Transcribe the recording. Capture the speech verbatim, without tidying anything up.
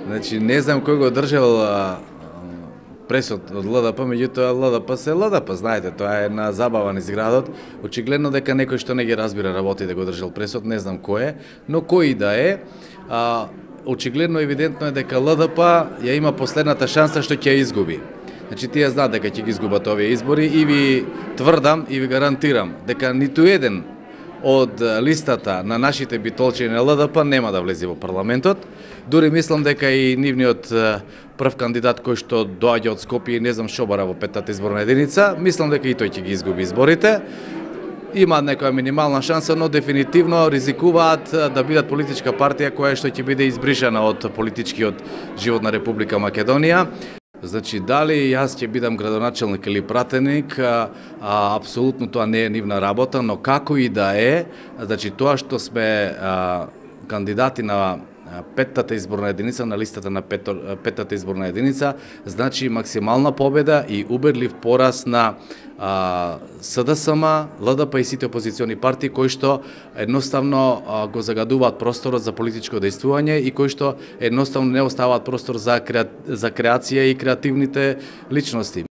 Значи, не знам кој го држал а, пресот од Л Д П, меѓутоа Л Д П се Л Д П, знаете, тоа е една забава низ градот. Очигледно дека некој што не ги разбира работи да го држал пресот, не знам кој е, но кој и да е, а, очигледно евидентно е дека Л Д П ја има последната шанса што ќе ја изгуби. Значи, тие знаат дека ќе ги изгубат овие избори и ви тврдам и ви гарантирам дека ниту еден од листата на нашите битолчени на Л Д П нема да влезе во парламентот. Дури мислам дека и нивниот прв кандидат кој што доаѓа од Скопје, не знам што бара во петтата изборна единица, мислам дека и тој ќе ги изгуби изборите. Имаат некоја минимална шанса, но дефинитивно ризикуваат да бидат политичка партија која што ќе биде избришана од политичкиот живот на Република Македонија. Значи, дали јас ќе бидам градоначелник или пратеник, а, а, апсолутно тоа не е нивна работа, но како и да е, значи тоа што сме а, кандидати на петтата изборна единица, на листата на пето, петтата изборна единица, значи максимална победа и убедлив пораз на а, С Д С М, Л Д П и сите опозициони партии кои што едноставно а, го загадуваат просторот за политичко дејствување и кои што едноставно не оставаат простор за, креа... за креација и креативните личности.